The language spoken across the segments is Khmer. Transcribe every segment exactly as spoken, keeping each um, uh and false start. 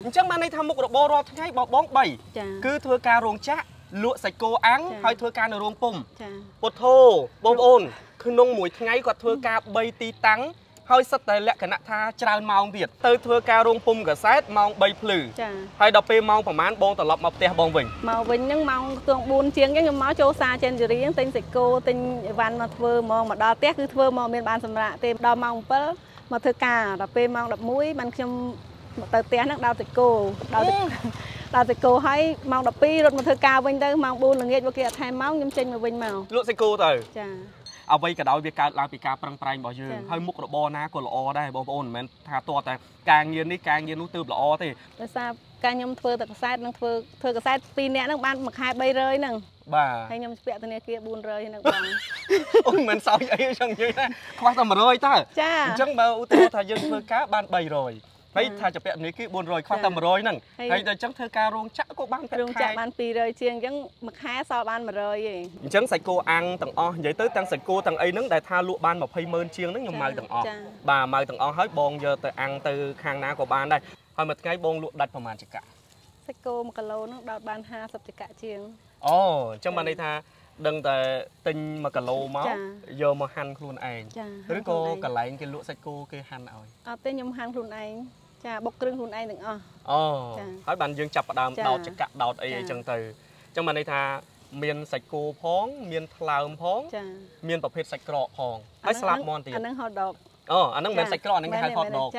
จังมาในทำมุกระบรอทั้งไงบอกบ้องใบคือทัวการโรงจ้าลวดใส่โกอังให้ทัวการในโรงปุ่มปวดโทบอมโอนคือนงหมวยทั้งไงกว่าทัวการใบตีตังให้สเตลและคณะท่าจราเมาเบียดเตยทัวการโรงปุ่มกับไซด์เมาใบพลือให้ดอกเปย์เมาประมาณบองตลอดมาเตะบองวิ่งเมาวิ่งยังเมาตัวบุญเชียงยังเมาโจซาเจนจุรียังติงใส่โกติงวันมาทัวมองมาดอเตะคือทัวมองเมียนบานสำระเต็มดอเมาเปิ้ลมาทัวการดอกเปย์เมาดอกมุ้ยมันคือเตยเตะนักดาวใส่โกดาวดาวใส่โกให้เมาดอกปีรถมาทัวการวิ่งเตยเมาบุญหลังเงี้ยเมื่อกี้ไทยเมายังเจนมาวิ่งเมาลวดใส่โกเตยเอาไว้กับเราเบียการลาปีกาปรังไตรบ่อยืนให้มุกระบอนะกดละอได้บอลโอนเหมือนทาตัวแต่การเงินนี่การเงินนู้ตืบละอที่แต่ทราบการยมเธอแต่กระแสนั่งเธอเธอกระแสปีนี้นั่งบ้านมาขายใบเลยนั่งบ้าให้ยมเปียตัวนี้เกียบุญเลยนั่งบ้างโอ้ยเหมือนสาวใหญ่จังยังนะคว้าตำรวจท่าจังเบาตัวทายืนเธอกาบ้านใบเลยให้ถ้าจะเป็นนี้คือบุญรอยคว้าตำรวจนั่งให้แต่จังเธอการรงจักก็บ้านเป็นรงจักบ้านปีเลยเชียงจังมาขายซอบ้านมาเลยจังใส่โกอังต่างอ้อใหญ่เต้ตั้งใส่โกต่างไอ้นั่งได้ทาลุบ้านแบบให้เมินเชียงนั่งยังมาต่างอ้อบ่ามาต่างอ้อให้บองเยอะแต่อังตือคางน้ากว่าบ้านได้ให้มาไงบองลุดัดประมาณจิกะใส่โกมกะโลนั่งดอดบ้านห้าสับจิกะเชียงอ๋อจังมาในทาดังแต่ติงมากะโลมั้งโยมาหันครูนเองหรือโกกะไหลกินลุใส่โกกิหันเอาเอาเต้นยมหันครูนเองจ้าบกครึ่งหุ่นไอหนึ่งอ๋ออ๋อให้บันยังจับดาวดาวจะกะดาวไอจังตือจังมาในทาเมียนใส่โกพ้องเมียนทลาวพ้องเมียนประเภทใส่กรอกพ้องให้สลับมอนตีอันนั้นฮอตดอกอ๋ออันนั้นเมียนใส่กรอกนั่นคือฮอตดอก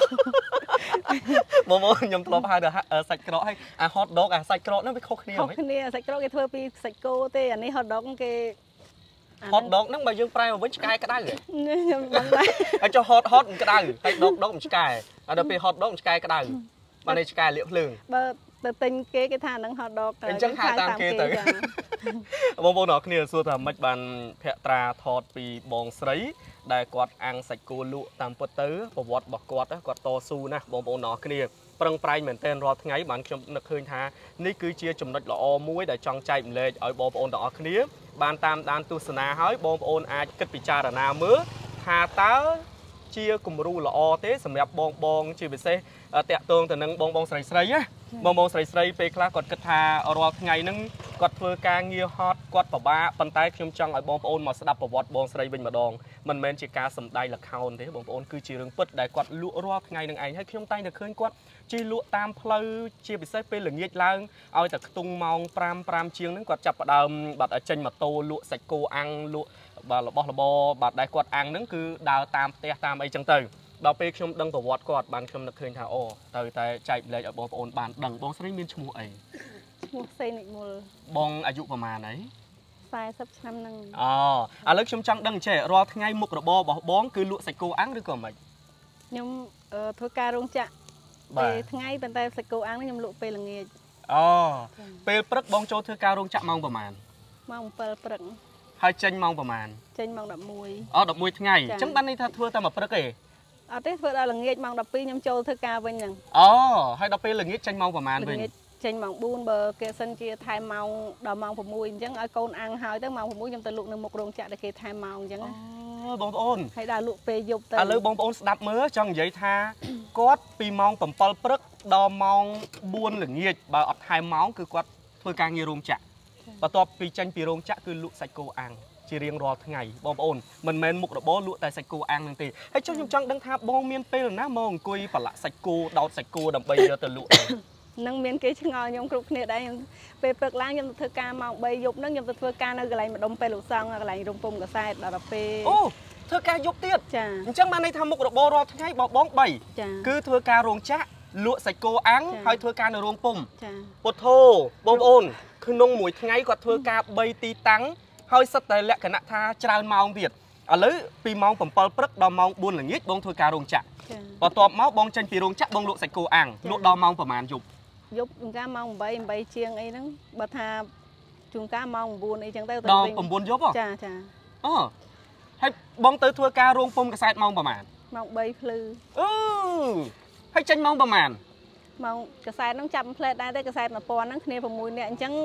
โมโมยมทลบให้เด้อใส่กรอกให้อ่ะฮอตดอกอ่ะใส่กรอกนั่นเป็นข้าวเหนียวข้าวเหนียวใส่กรอกกี่เธอปีใส่โกเต้อันนี้ฮอตดอกกี่ฮอตดอกนั่งใบยืงปลายมาวิ่งสกายก็ได้เลยไอ้เจ้าฮอตฮอตก็ได้ไอ้ดอกดอกมันสกายอ่ะเดี๋ยวไปฮอตดอกมันสกายก็ได้มาในสกายเลี้ยเพลิงเบอร์เติงเก๋กี่ทานนั่งฮอตดอกเป็นจังหาตามเก๋เต๋อบองบองหนอกเนี่ยส่วนทำมัดบันแพะตราทอดปีบองสไลได้กอดอังใส่กูลุตามปเตอร์ประวัติบอกกอดนะกอดโตซูนะบองบองหนอกเนี่ยปรังปลายเหมือนเต้นรอทั้งไงบันชมนักเคยท้านี่คือเชียร์จุ่มนัดหล่อมุ้ยได้จังใจเลยเอาบองบองหนอกเนี่ยบานตามดานตุสนาหอยบองบองอาจกิดปิจารณาเมื่อหาเต้าเชียร์กลุ่มรูหล่อเต้สำหรับบองบองชีวิตเซ่เตะตรงแต่นังบองบองใส่ใส่เนี่ยบองบองใส่ใส่ไปคลากอดกระทารอทั้งไงนั่งกอดเพื่อการเงียฮอตกอดปะบ้าปันไตขยมจังไอ้บองบองมาสดับประวัติบองใส่เป็นมาดองมันแมนจิกาสำได้หลักเขาเต้บองบองคือจีเรื่องปิดได้กอดลุรอทั้งไงนั่งไอ้ให้ขยมไตเด็กเคยกอดจีลุตามเพลย์เชียร์ไปเซ่ไปหลึงเงียล้างเอาแต่ตุงมองปรามปรามเชียงนั่งกอดจับดำบัดเจนมาโตลุใส่โกอังลุบาลบอลบอบัดได้กอดอังนั่นคือดาวตามเตะตามไอ้จังเตยเราไปชมดังประวัติกอดบานชมนักเคยท้าโอ้แต่แต่ใจเลยบองโอนบานดังบองสไลมีนชมูเองชมูเซนิมูลบองอายุประมาณไหนสายสับช้ำนึงอ๋ออ่ะแล้วชมจังดังเฉะรอทั้งไงมุกระบบอกบองคือลุใส่โกอังหรือก่อนไหมยมเอ่อทัวการรงจะไปทั้งไงเป็นแต่ใส่โกอังนี่ยมลุไปละเงียอ๋อเปลปรึกบองโจทัวการรงจะมองประมาณมองเปลปรึกให้เจนมองประมาณเจนมองดับมวยอ๋อดับมวยทั้งไงจังบ้านนี้ถ้าทัวแต่มาปรึกเอเอาเต้เพื่อเราหลังเงียบมองดับปียมโจเธอกาเป็นยังอ๋อให้ดับปีหลังเงียบเจนมองประมาณเป็นเจนมองบูนเบอร์เกสันเจียไทยมองดอกมองผมมุยจังไอ้คนอังหายตั้งมองผมมุยยมตะลุกในหมกโรงจักรตะเกียไทยมองจังอ๋อบองโอนให้ดาลุกไปยุบแต่เลยบองโอนดับมือจังใหญ่ท่ากอดปีมองผมปลปรึกดอมองบูนหลังเงียบบ่อไทยมองคือกอดเพื่อการเงียโรงจักรประตอบปีจันปีโรงจักรคือลุใส่โกอังจีเรียงรอทั้งไงบองโอนมันแมนมุกระบอลุแต่ใส่โกอังนั่นตีให้ช่วยยมจังดังท่าบองเมียนเปลนะมองกุยปะละใส่โกดาวใส่โกดำใบเยอะแต่ลุนั่งเมียนเกชงอยมกรุบเนี่ยได้ไปเปิดล้างยมเธอการมองใบยุบนั่งยมเธอการในอะไรมาดมไปหลุดซองอะไรดมปุ่มกับไส้ดาบเปโอ้เธอการยุบเตี้ยจังมาในทำมุกระบอรอทั้งไงบอกบ้องใบคือเธอการโรงจ้าลุใส่โกอังให้เธอการในโรงปุ่มปวดโทบองโอนคือนงหมวยทั้งไงกว่าเธอการใบตีตังให้สเตลและคณะท่าจราเมาเบียดอ่ะเลยปีมองผมเปิลปรึกดอมองบุญหลังยิดบองเธอการโรงจ้าพอตอบเมาบองจันปีโรงจ้าบองลุใส่โกอังลุดอมองประมาณยุบยุบจุงก้ามองใบใบเชียงไอ้นั่งบัดทาจุงก้ามองบุญไอ้จังเต้ดอมผมบุญยุบอ่ะจ้าจ้าอ๋อให้บองเตอทัวการโรงปุ่มกระแสมองประมาณมองใบพลือเออให้จันมองประมาณมองกระแสน้องจำเพลดได้ได้กระแสมาปอนนั่งเนี่ยผมมวยเนี่ยจัง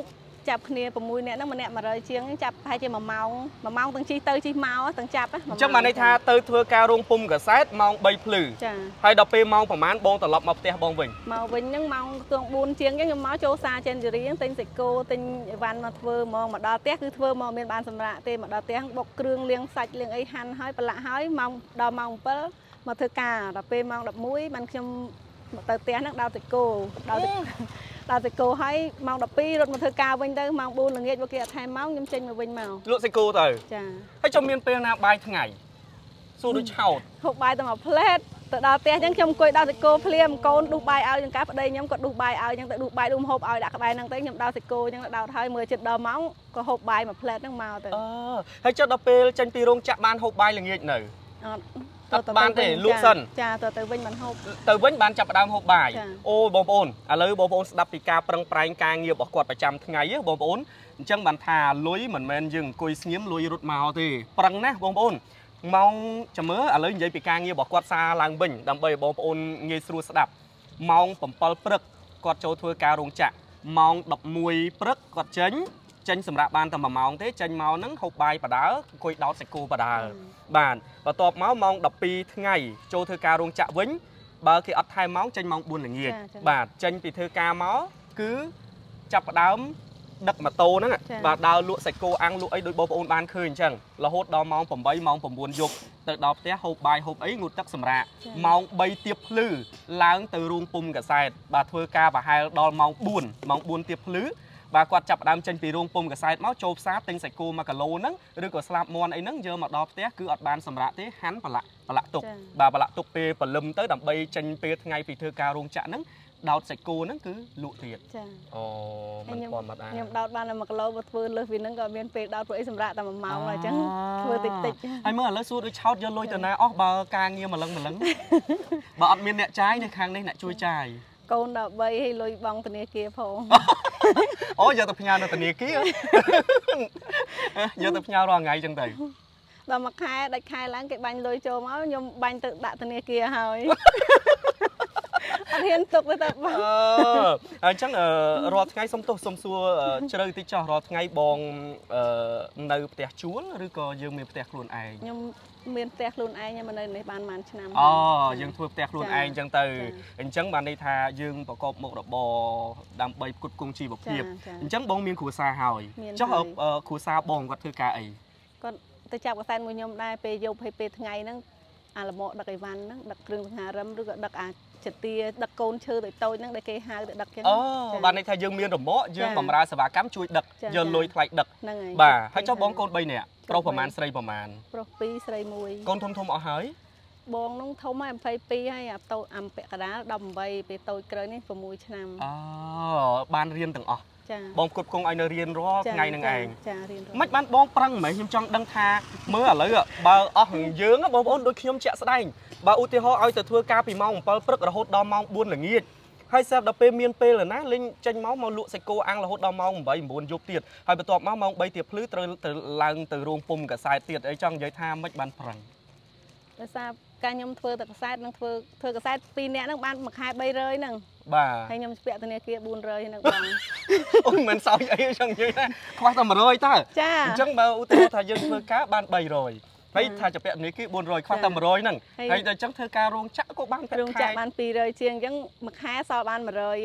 จับគ្នា6នាក់ហ្នឹងម្នាក់100ជាងចាប់ប្រហែលជា1ម៉ោង1ម៉ោងទាំងជិះទៅជិះមកទាំងចាប់អញ្ចឹងបានន័យថាទៅធ្វើការរោងពុំកាសែតម៉ោង3ភ្លឺចាហើយដល់ពេលម៉ោងប្រហែលបងត្រឡប់មកផ្ទះបងវិញមកវិញហ្នឹងម៉ោងទង4ជាងអញ្ចឹងខ្ញុំមកចូលសាចេនជេរីទិញសាច់គោទិញអីវ៉ាន់មកធ្វើហ្មងមកដល់ផ្ទះគឺធ្វើមកមានបានសម្រាប់ទេមកដល់ផ្ទះបុកគ្រឿងលាងសាច់លាងអីហាន់ហើយប្រឡាក់ហើយម៉ោងដល់ម៉ោង7មកធ្វើការដល់ពេលម៉ោង11បានខ្ញុំទៅផ្ទះហ្នឹងដល់សាច់គោដល់ដល់សាច់គោហើយម៉ោង12រត់មកធ្វើការវិញទៅម៉ោង4ល្ងាចមកគេអត់ថែមម៉ោងខ្ញុំចេញមកវិញមកលក់សាច់គោទៅចាហើយចាំមានពេលណាបាយថ្ងៃសួរដូចឆោតហូបបាយតែមួយផ្លែតទៅដល់ផ្ទះអញ្ចឹងខ្ញុំអង្គុយដល់សាច់គោភ្លាមកូនដុសបាយឲ្យយ៉ាងកាប្តីខ្ញុំក៏ដុសបាយឲ្យអញ្ចឹងទៅដុសបាយដុសហូបឲ្យដាក់ក្បែរហ្នឹងទៅខ្ញុំដល់សាច់គោអញ្ចឹងដោតហើយមើលចិត្តដល់ម៉ោងក៏ហូបបាយមួយផ្លែតហ្នឹងមកទៅអឺហើយចុះដល់ពេលចេញពីរោងចក្របានហូបបាយល្ងាចនៅអត់បានទេលក់សិនចាទៅទៅវិញបានហូបទៅវិញបានចាប់ផ្ដើមហូបបាយអូបងប្អូនឥឡូវបងប្អូនស្ដាប់ពីការប្រឹងប្រែងការងាររបស់គាត់ប្រចាំថ្ងៃបងប្អូនអញ្ចឹងបានថាលុយមិនមែនយើងអង្គុយស្ងៀមលុយរត់មកទេប្រឹងណាស់បងប្អូនម៉ោងចាំមើលឥឡូវនិយាយពីការងាររបស់គាត់សារឡើងវិញដើម្បីឲ្យបងប្អូនងាយស្រួលស្ដាប់ម៉ោង7ព្រឹកគាត់ចូលធ្វើការរោងចក្រម៉ោង11ព្រឹកគាត់ចេញចេញសម្រាប់បានតែមួយម៉ោងទេចេញមកហ្នឹងហូបបាយបដាអង្គុយដោតសាច់គោបដាបាទបន្ទាប់មកម៉ោង12ថ្ងៃចូលធ្វើការរោងចក្រវិញបើគេអត់ថែមម៉ោងចេញម៉ោង4ល្ងាចបាទចេញពីធ្វើការមកគឺចាប់ផ្ដើមដឹកម៉ូតូហ្នឹងបាទដើរលក់សាច់គោអាំងលក់អីដោយបងប្អូនបានឃើញអញ្ចឹងរហូតដល់ម៉ោង8ម៉ោង9យប់ទៅដល់ផ្ទះហូបបាយហូបអីងូតទឹកសម្រាប់ម៉ោង3ទៀបភ្លឺឡើងទៅរោងពុំកាសែតបាទធ្វើការប្រហែលដល់ម៉ោង4ម៉ោង4ទៀបភ្លឺបាទគាត់ចាប់ផ្ដើមចេញពីរោងពុំកាសែតមកចូលផ្សារទិញសាច់គោមួយគីឡូហ្នឹងឬក៏ស្លាបមាន់អីហ្នឹងយកមកដល់ផ្ទះគឺអត់បានសម្រាប់ទេហាន់ប្រឡាក់ប្រឡាក់ទុកបាទប្រឡាក់ទុកពេលព្រលឹមទៅដើម្បីចេញពេលថ្ងៃពីធ្វើការរោងចក្រហ្នឹងដោតសាច់គោហ្នឹងគឺលក់ទៀតចាអូមិនធម្មតាខ្ញុំដោតបានតែមួយគីឡូបើធ្វើលើសពីហ្នឹងក៏មានពេលដោតព្រោះអីសម្រាប់តែមួយម៉ោងហើយអញ្ចឹងធ្វើតិចតិចហើយមើលឥឡូវសួរដូចឆោតយកលុយទៅណាអស់បើការងារម្លឹងម្លឹងបើអត់មានអ្នកចាយនៅខាងនេះអ្នកជួយចាយកូនដល់បីឲ្យលុយបង់ធនាគារផងអូយកទៅផ្ញើនៅធនាគារយកទៅផ្ញើរាល់ថ្ងៃអញ្ចឹងទៅដល់មួយខែដាច់ខែឡើងគេបាញ់លុយចូលមកខ្ញុំបាញ់ទៅដាក់ធនាគារហើយអត់ហ៊ានទុកទៅតែបងអញ្ចឹងរាល់ថ្ងៃសុំទោសសុំសួរជ្រៅតិចចោះរាល់ថ្ងៃបងនៅផ្ទះជួលឬក៏យើងមានផ្ទះខ្លួនឯងខ្ញុំមានផ្ទះខ្លួនឯងខ្ញុំនៅនេះបានប្រហែលឆ្នាំអូយើងធ្វើផ្ទះខ្លួនឯងអញ្ចឹងទៅអញ្ចឹងបានន័យថាយើងប្រកបមុខរបរដើម្បីផ្គត់ផ្គង់ជីវភាពអញ្ចឹងបងមានគ្រួសារហើយចុះគ្រួសារបងគាត់ធ្វើការអីគាត់ទៅចាប់កសែតមួយខ្ញុំដែរពេលយប់ហើយពេលថ្ងៃហ្នឹងអាលម៉កដឹកអីវ៉ាន់ហ្នឹងដឹកគ្រឿងសង្ហារឹមឬក៏ដឹកអាចទាដឹកកូនឈើតូចតូចហ្នឹងដែលគេហៅទៅដឹកចឹងអូបានន័យថាយើងមានរមាក់យើងបម្រើសេវាកម្មជួយដឹកយកលុយថ្លៃដឹកហ្នឹងហើយបាទហើយចុះបងកូន3នាក់ប្រុសប្រហែលស្រីប្រហែលប្រុស2ស្រី1កូនធំធំអស់ហើយបងនោះធំហើយ22ហើយអាតូចអាំពាក់កដាល18ពេលតូចក្រោយនេះ6ឆ្នាំអូបានរៀនទាំងអស់ចាបងផ្គត់ផ្គង់ឲ្យនៅរៀនរាល់ថ្ងៃនឹងឯងចារៀនរាល់មិនបានបងប្រឹងហ្មងខ្ញុំចង់ដឹងថាមើលឥឡូវបើអស់យើងបងប្អូនដូចខ្ញុំជាក់ស្ដែងបើឧទាហរណ៍ឲ្យទៅធ្វើការពីម៉ោង7ព្រឹករហូតដល់ម៉ោង4ល្ងាចហើយស្រាប់ដល់ពេលមានពេលណាលេងចេញមកមកលក់សាច់គោអាំងរហូតដល់ម៉ោង8 9យប់ទៀតហើយបន្ទាប់មកម៉ោង3ទៀបភ្លឺត្រូវទៅឡើងទៅរោងពុំកាសែតទៀតអីចង់និយាយថាមិនបានប្រឹងដោយសារការខ្ញុំធ្វើតែកាសែតនឹងធ្វើធ្វើកាសែតពីរនាក់ហ្នឹងបានមួយខែ300ហ្នឹងបាទហើយខ្ញុំស្ពាក់ធនាគារ400ហ្នឹងបងអូមិនសោយអីចង់និយាយថាខ្វះតែ100តើចាអញ្ចឹងបើឧទាហរណ៍ថាយើងធ្វើការបាន300ហើយថាចាប់ពាក់នេះគឺ400ខ្វះតែ100ហ្នឹងហើយដល់អញ្ចឹងធ្វើការរោងចក្រក៏បានរោងចក្របាន200ជាងអញ្ចឹងមួយខែសល់បាន100ឯង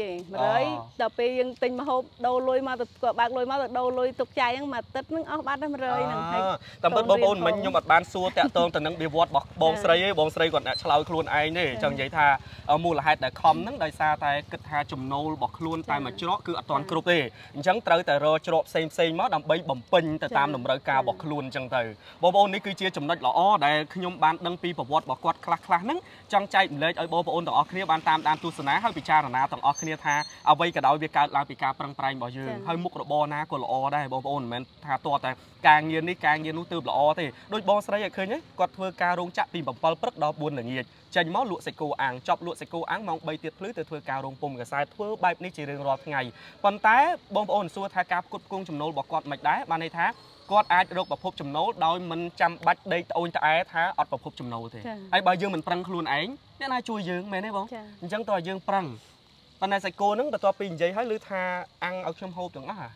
100ដល់ពេលយើងទិញម្ហូបដូរលុយមកទៅក៏បើកលុយមកទៅដូរលុយទុកចាយហ្នឹងមួយអាទិត្យហ្នឹងអស់បានតែ100ហ្នឹងហើយតាមពិតបងប្អូនមិញខ្ញុំអត់បានសួរតាក់ទងទៅនឹងវិវត្តរបស់បងស្រីទេបងស្រីគាត់ឆ្លើយខ្លួនឯងទេចង់និយាយថាមូលហេតុដែលខំហ្នឹងដោយសារតែគិតថាចំណូលរបស់ខ្លួនតែមួយច្រកគឺអត់ទាន់គ្រប់ទេអញ្ចឹងត្រូវតែរកច្រកផ្សេងផ្សេងមកដើម្បីបំពេញទៅតាមតម្រូវការរបស់ខ្លួនអញ្ចឹងទៅបងប្អូននេះគឺជាចំណុចល្អដែលខ្ញុំបានដឹងពីប្រវត្តិរបស់គាត់ខ្លះខ្លះហ្នឹងចង់ចែកម្លែកឲ្យបងប្អូនទាំងអស់គ្នាបានតាមដានទស្សនាហើយពិចារណាទាំងអស់គ្នាថាអ្វីក៏ដោយវាកើតឡើងពីការប្រឹងប្រែងរបស់យើងហើយមុខរបរណាក៏ល្អដែរបងប្អូនមិនមែនថាតើតែការងារនេះការងារនោះទើបល្អទេដូចបងស្រីឲ្យឃើញគាត់ធ្វើការរោងចក្រពី7ព្រឹកដល់4ល្ងាចចេញមកលក់សាច់គោអាំងចប់លក់សាច់គោអាំងម៉ោង3ទៀបភ្លឺទៅធ្វើការរោងពុំកាសែតធ្វើបែបនេះជារៀងរាល់ថ្ងៃប៉ុន្តែបងប្អូនសួរថាការផ្គត់ផ្គង់ចំណូលរបស់គាត់មិនដែរបានន័យថាគាត់អាចរកប្រភពចំណូលដោយមិនចាំបាច់ដេកត្អូញត្អែថាអត់ប្រភពចំណូលទេហើយបើយើងមិនប្រឹងខ្លួនឯងអ្នកណាជួយយើងមែនទេបងអញ្ចឹងតើយើងប្រឹងប៉ុន្តែសាច់គោហ្នឹងបន្ទាប់ពីនិយាយហើយឮថាអាំងឲ្យខ្ញុំហូបទាំងអស់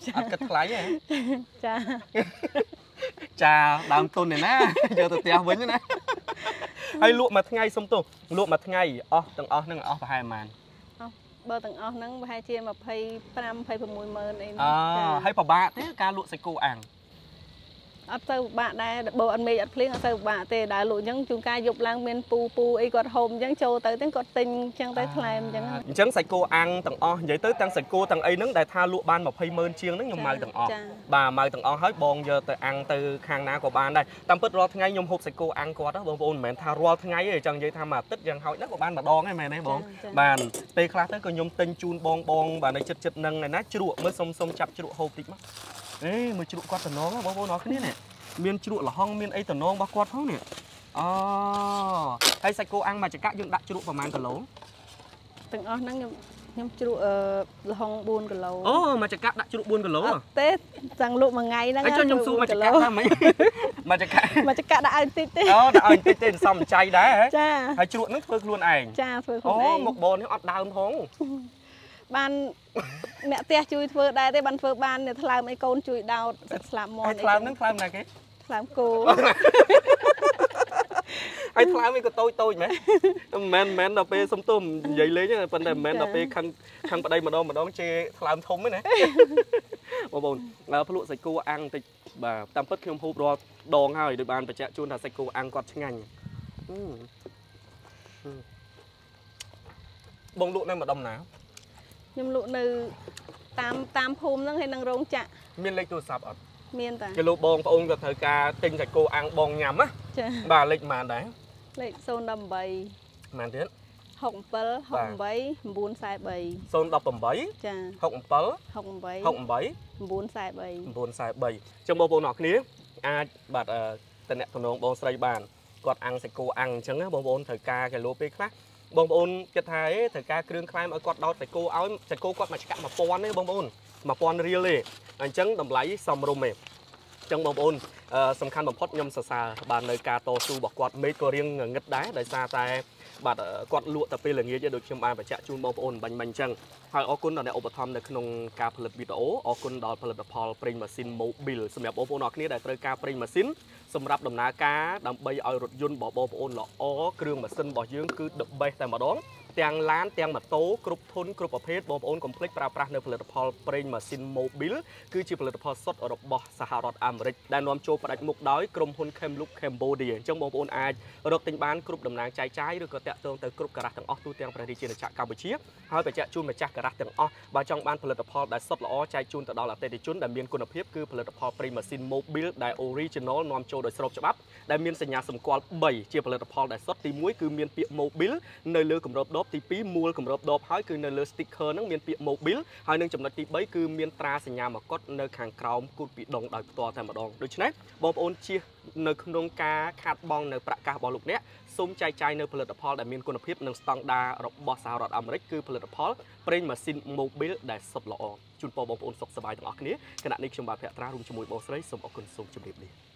អត់គិតថ្លៃទេចាចាដើមទុននេះណាយកទៅផ្ទះវិញណាហើយលក់មួយថ្ងៃសុំទោសលក់មួយថ្ងៃអស់ទាំងអស់ហ្នឹងអស់ប្រហែលប៉ុន្មានបើទាំងអស់ហ្នឹងប្រហែលជា25 26ម៉ឺនអីអូហើយពិបាកទេការលក់សាច់គោអាំងអត់ទៅពិបាកដែរបើអត់មេឃអត់ភ្លៀងអត់ទៅពិបាកទេដែលលក់អញ្ចឹងជួនកាលយប់ឡើងមានពូពូអីគាត់ហូបអញ្ចឹងចូលទៅទាំងគាត់ទិញអញ្ចឹងទៅថ្លែមអញ្ចឹងអញ្ចឹងសាច់គោអាំងទាំងអស់និយាយទៅទាំងសាច់គោទាំងអីហ្នឹងដែលថាលក់បាន20ម៉ឺនជាងហ្នឹងខ្ញុំម៉ៅទាំងអស់បាទម៉ៅទាំងអស់ហើយបងយកទៅអាំងទៅខាងណាក៏បានដែរតាមពិតរាល់ថ្ងៃខ្ញុំហូបសាច់គោអាំងគាត់បងប្អូនមិនមែនថារាល់ថ្ងៃទេចង់និយាយថាមួយអាទិត្យយ៉ាងហោចណាស់ក៏បានម្ដងដែរមែនទេបងបានពេលខ្លះទៅក៏ខ្ញុំទិញជូនបងបងបាទនៅចិត្តចិត្តហ្នឹងណាជ្រក់មើលសុំសុំចាប់ជ្រក់ហូបតិចមកអេមើលជ្រក់គាត់តំណងបងប្អូនអរគ្នានេះមានជ្រក់លហុងមានអីតំណងរបស់គាត់ផងនេះអូហើយសាច់គោអាំងមួយចង្កាក់យើងដាក់ជ្រក់ប្រហែលគីឡូទាំងអស់ហ្នឹងខ្ញុំខ្ញុំជ្រក់លហុង4គីឡូអូមួយចង្កាក់ដាក់ជ្រក់4គីឡូទេទាំងលក់មួយថ្ងៃហ្នឹងហើយខ្ញុំសួរមួយចង្កាក់ថាម៉េចមួយចង្កាក់មួយចង្កាក់ដាក់ឲ្យបន្តិចទេអូដាក់ឲ្យបន្តិចទេសំចៃដែរចាហើយជ្រក់ហ្នឹងធ្វើខ្លួនឯងចាធ្វើខ្លួនឯងអូមកបងនេះអត់ដើមផងបានអ្នកផ្ទះជួយធ្វើដែរទេបានធ្វើបានអ្នកថ្លើមអីកូនជួយដោតស្លាប់មាត់អីថ្លើមហ្នឹងថ្លើមណាគេថ្លើមគោហើយថ្លើមអីក៏តូចតូចមែនមិនមែនដល់ពេលសុំទុំនិយាយលេងប៉ុន្តែមិនមែនដល់ពេលខឹងខឹងប្តីម្ដងម្ដងជេរថ្លើមធំទេណាបងប្អូនភ្លក់សាច់គោអាំងបន្តិចបាទតាមពិតខ្ញុំហូបរាល់ដងហើយដោយបានបញ្ជាក់ជូនថាសាច់គោអាំងគាត់ឆ្ងាញ់បងលក់នៅម្ដុំណាខ្ញុំលក់នៅតាមតាមភូមិហ្នឹងហើយនឹងរោងចក្រមានលេខទូរស័ព្ទអត់មានតាគេលោកបងប្អូនក៏ត្រូវការទិញសាច់គោអាំងបងញ៉ាំណាចាបាទលេខប៉ុន្មានដែរលេខ018 ប៉ុន្មានទៀត 67 68 943 018 ចា 67 68 943 943ចឹងបងប្អូនអរគ្នាអាចបាទតំណតំណងបងស្រីបានគាត់អាំងសាច់គោអាំងអញ្ចឹងបងប្អូនត្រូវការគីឡូពេលខ្លះបងប្អូនគិតថាអេត្រូវការគ្រឿងខ្លែមឲ្យគាត់ដោតសាច់គោឲ្យសាច់គោគាត់មកឆ្កាក់1000ទេបងប្អូន1000រៀលទេអញ្ចឹងតម្លៃសមរម្យទេអញ្ចឹងបងប្អូនសំខាន់បំផុតខ្ញុំសរសើរបាននៅការតស៊ូរបស់គាត់មេឃក៏រៀងងឹតដែរដោយសារតែបាទគាត់លក់តែពេលល្ងាចដូចខ្ញុំបានបញ្ជាក់ជូនបងប្អូនបាញ់មិញអញ្ចឹងហើយអរគុណដល់អ្នកឧបត្ថម្ភនៅក្នុងការផលិតវីដេអូអរគុណដល់ផលិតផលប្រេងម៉ាស៊ីន Mobil សម្រាប់បងប្អូនអរគ្នាដែលត្រូវការប្រេងម៉ាស៊ីនសម្រាប់ដំណើរការដើម្បីឲ្យរថយន្តរបស់បងប្អូនល្អគ្រឿងម៉ាស៊ីនរបស់យើងគឺ the best តែម្ដងទាំងឡានទាំងម៉ូតូគ្រប់ធុនគ្រប់ប្រភេទបងប្អូនកុំភ្លេចប្រើប្រាស់នៅផលិតផលប្រេងម៉ាស៊ីន Mobil គឺជាផលិតផលសុទ្ធរបស់សហរដ្ឋអាមេរិកដែលនាំចូលផ្ដាច់មុខដោយក្រុមហ៊ុន Chemloop Cambodia អញ្ចឹងបងប្អូនអាចរកទិញបានគ្រប់ដំណើរចាយចាយឬក៏តាក់ទងទៅគ្រប់ការ៉ាស់ទាំងអស់ទូទាំងប្រទេសជាណាចក្រកម្ពុជាហើយបញ្ជាក់ជូនម្ចាស់ការ៉ាស់ទាំងអស់បើចង់បានផលិតផលដែលសុទ្ធល្អចែកជូនទៅដល់អតិថិជនដែលមានគុណភាពគឺផលិតផលប្រេងម៉ាស៊ីន Mobil ដែល Original នាំចូលដោយស្របច្បាប់ដែលមានសញ្ញាសម្គាល់3ជាផលិតផលដែលសុទ្ធទី1គឺមានពាក្យ Mobil នៅលើគម្របដបទី2មូលគម្របដបហើយគឺនៅលើ sticker ហ្នឹងមានពាក្យ Mobil ហើយនឹងចំណុចទី3គឺមានត្រាសញ្ញាមកុដនៅខាងក្រោមគូតពីដងដោយផ្ទាល់តែម្ដងដូច្នេះបងប្អូនជៀសនៅក្នុងការខាតបង់នៅប្រាក់កាសរបស់លោកអ្នកសូមចែកចាយនៅផលិតផលដែលមានគុណភាពនិងស្តង់ដាររបស់សហរដ្ឋអាមេរិកគឺផលិតផលប្រេងម៉ាស៊ីន Mobil ដែលសុទ្ធល្អជូនពរបងប្អូនសុខសប្បាយទាំងអស់គ្នាគណៈនេះខ្ញុំបាទភក្ត្រារួមជាមួយបងស្រីសូមអរគុណសូមជម្រាបលា